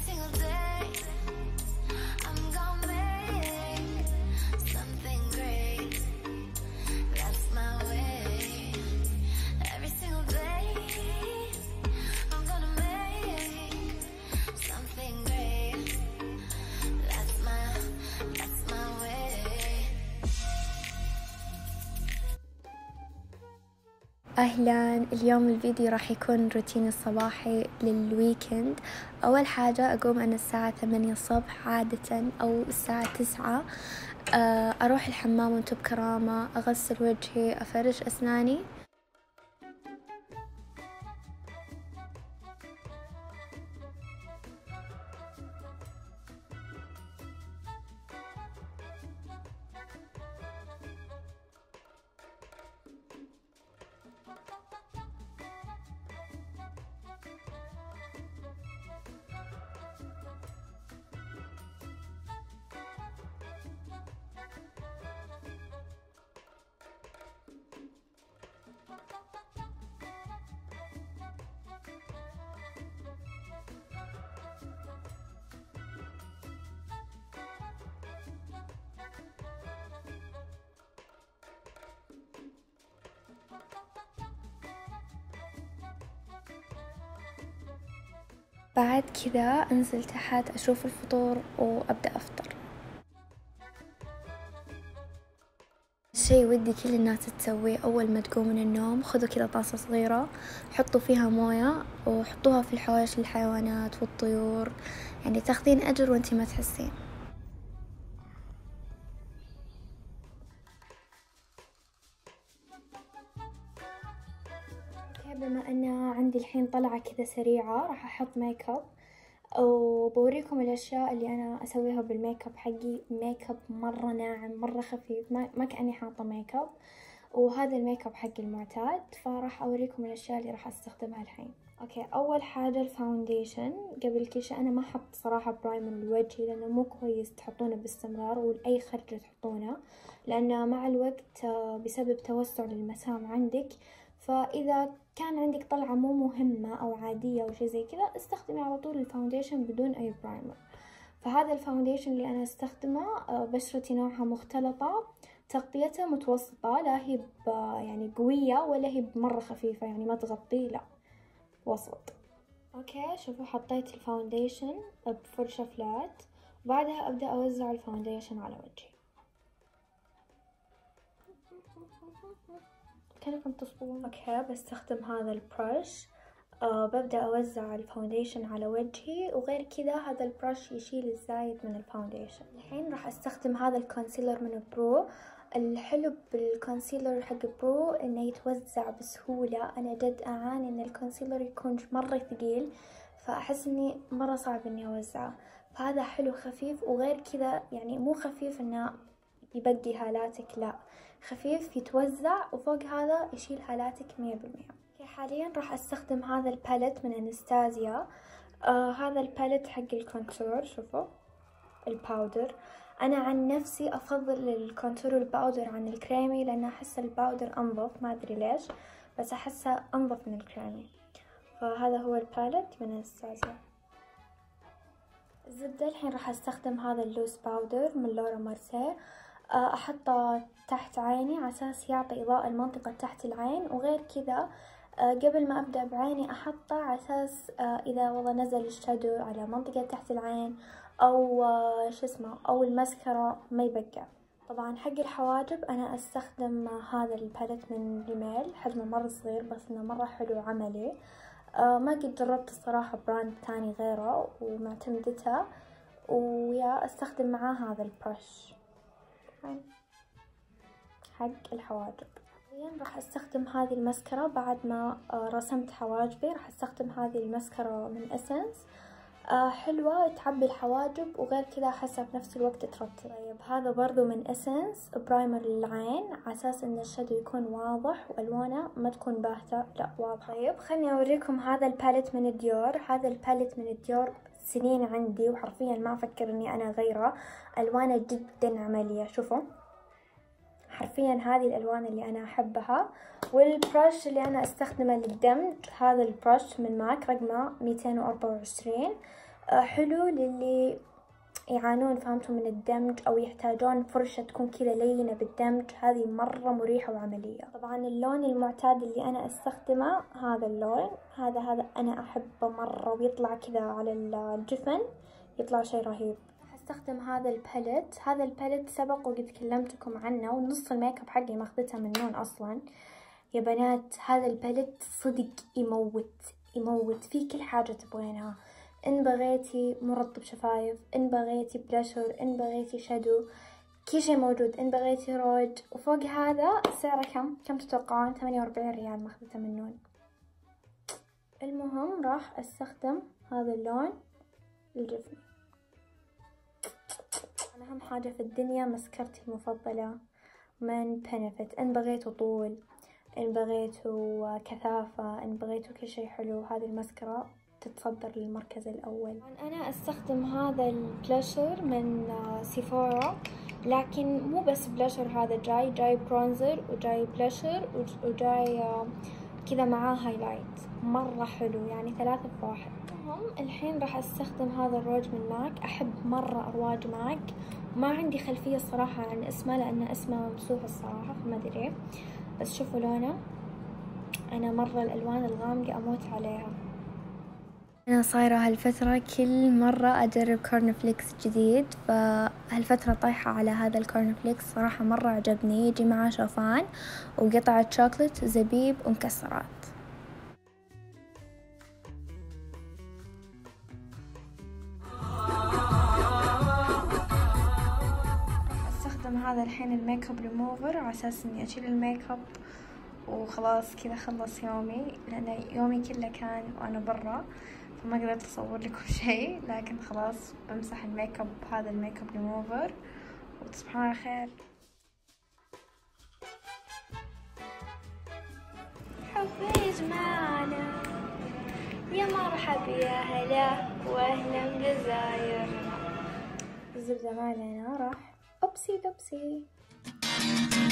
single day I'm gonna make something great. That's my way. Every single day I'm gonna make something great. That's my way. أهلا، اليوم الفيديو راح يكون روتيني الصباحي للويكند. أول حاجة أقوم أنا الساعة 8 الصبح عادة أو الساعة 9. أروح الحمام وانتو بكرامة، أغسل وجهي، أفرش أسناني. بعد كذا أنزل تحت أشوف الفطور وأبدأ أفطر. شيء ودي كل الناس تسويه أول ما تقوم من النوم، خذوا كذا طاسة صغيرة، حطوا فيها موية وحطوها في الحواشي الحيوانات والطيور، يعني تاخذين أجر وانتي ما تحسين. بما أن عندي الحين طلعة كذا سريعة، راح أحط ميك اب وبوريكم الأشياء اللي أنا أسويها بالميك اب حقي. ميك اب مرة ناعم، مرة خفيف، ما كأني حاطة ميك اب، وهذا الميك اب حقي المعتاد. فراح أوريكم الأشياء اللي راح أستخدمها الحين. أوكي، أول حاجة الفاونديشن. قبل كل شيء أنا ما أحط صراحة برايمر لوجهي لأنه مو كويس تحطونه باستمرار ولأي خرجة تحطونه، لأنه مع الوقت بسبب توسع للمسام عندك. فإذا كان عندك طلعة مو مهمة أو عادية أو شي زي كذا، استخدمي على طول الفاونديشن بدون أي برايمر. فهذا الفاونديشن اللي أنا استخدمه، بشرتي نوعها مختلطة، تغطيتها متوسطة، لا هي يعني قوية ولا هي مرة خفيفة يعني ما تغطي، لا وسط. أوكي، شوفوا حطيت الفاونديشن بفرشة فلات، وبعدها أبدأ أوزع الفاونديشن على وجهي. كأنكم تصبغون. اوكي، بستخدم هذا البرش. ببدأ أوزع الفاونديشن على وجهي، وغير كذا هذا البرش يشيل الزايد من الفاونديشن. الحين راح أستخدم هذا الكونسيلر من برو. الحلو بالكونسيلر حق برو إنه يتوزع بسهولة. أنا جد أعاني إن الكونسيلر يكون مرة ثقيل، فأحس إني مرة صعب إني أوزعه. فهذا حلو خفيف، وغير كذا يعني مو خفيف إنه يبقي هالاتك، لا خفيف يتوزع، وفوق هذا يشيل هالاتك 100%. حاليا راح استخدم هذا الباليت من انستازيا. هذا الباليت حق الكونتور، شوفوا الباودر. انا عن نفسي افضل الكونتور الباودر عن الكريمي، لان احس الباودر انظف، ما ادري ليش بس احسه انظف من الكريمي. فهذا هو الباليت من انستازيا. الزبدة الحين راح استخدم هذا اللوز باودر من لورا مرسيه. احطه تحت عيني على اساس يعطي اضاءة المنطقة تحت العين، وغير كذا قبل ما ابدأ بعيني احطه على اساس اذا والله نزل الشادو على منطقة تحت العين او شو اسمه او المسكرة ما يبقى. طبعا حق الحواجب انا استخدم هذا الباليت من ريميل، حجمه مرة صغير بس انه مرة حلو عملي. ما قد جربت الصراحة براند تاني غيره ومعتمدته، ويا استخدم معاه هذا البرش حق الحواجب. راح استخدم هذه المسكرة بعد ما رسمت حواجبي. راح استخدم هذه المسكرة من اسنس، حلوة تعبي الحواجب، وغير كذا احسها بنفس الوقت ترطب. طيب هذا برضو من اسنس برايمر للعين، على اساس ان الشادو يكون واضح والوانه ما تكون باهتة، لا واضحة. طيب خلني اوريكم هذا الباليت من ديور. هذا الباليت من ديور سنين عندي وحرفيا ما افكر اني انا اغيره. الوانه جدا عملية، شوفوا حرفيا هذه الالوان اللي انا احبها. والبرش اللي انا استخدمه للدمج هذا البرش من ماك رقمه 224. حلو للي يعانون فهمتوا من الدمج أو يحتاجون فرشة تكون كذا لينة بالدمج، هذه مرة مريحة وعملية. طبعا اللون المعتاد اللي أنا أستخدمه هذا اللون، هذا أنا أحبه مرة، ويطلع كذا على الجفن يطلع شي رهيب. استخدم هذا الباليت. هذا الباليت سبق وقد كلمتكم عنه، ونص الميك اب حقي ماخذتها من نون اصلا. يا بنات هذا الباليت صدق يموت في كل حاجة تبغينها. ان بغيتي مرطب شفايف، ان بغيتي بلاشر، ان بغيتي شادو، كل شي موجود. ان بغيتي روج. وفوق هذا سعره كم تتوقعون؟ 48 ريال ماخذتها من نون. المهم راح استخدم هذا اللون الجفن. أنا أهم حاجة في الدنيا مسكرتي المفضلة من بنفيت. إن بغيتوا طول، إن بغيتوا كثافة، إن بغيتوا كل شي حلو، هذه المسكرة تتصدر للمركز الأول. أنا أستخدم هذا البلاشر من سيفورا، لكن مو بس بلاشر، هذا جاي برونزر وجاي بلاشر وجاي كذا معاه هايلايت، مرة حلو يعني 3 في 1. الحين راح استخدم هذا الروج من ماك. احب مرة ارواج ماك، ما عندي خلفية الصراحة عن اسمه لان اسمه ممسوح الصراحة، فما ادري، بس شوفوا لونه، انا مرة الالوان الغامقة اموت عليها. انا صايرة هالفترة كل مرة اجرب كورنفليكس جديد، فهالفترة طايحة على هذا الكورنفليكس صراحة مرة عجبني. يجي معاه شوفان وقطعة شوكولات زبيب ومكسرات. هذا الحين الميك اب ريموفر على اساس اني اشيل الميك اب وخلاص كذا خلص يومي، لان يومي كله كان وانا برا فما قدرت اصور لكم شيء، لكن خلاص بمسح الميك اب هذا الميك اب ريموفر وتصبحون على خير. حفيز معنا يا مرحبا يا هلا واهلا بالجزاير. الزبدة معنا راح أبسي دبسي.